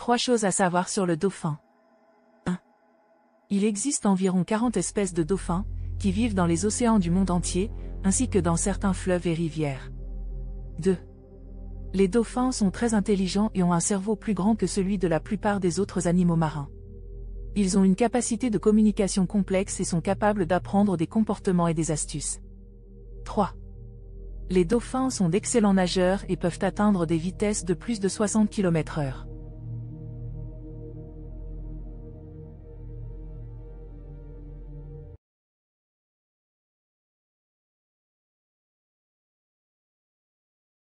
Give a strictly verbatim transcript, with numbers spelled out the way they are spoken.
Trois choses à savoir sur le dauphin. un. Il existe environ quarante espèces de dauphins, qui vivent dans les océans du monde entier, ainsi que dans certains fleuves et rivières. deux. Les dauphins sont très intelligents et ont un cerveau plus grand que celui de la plupart des autres animaux marins. Ils ont une capacité de communication complexe et sont capables d'apprendre des comportements et des astuces. trois. Les dauphins sont d'excellents nageurs et peuvent atteindre des vitesses de plus de soixante kilomètres heure.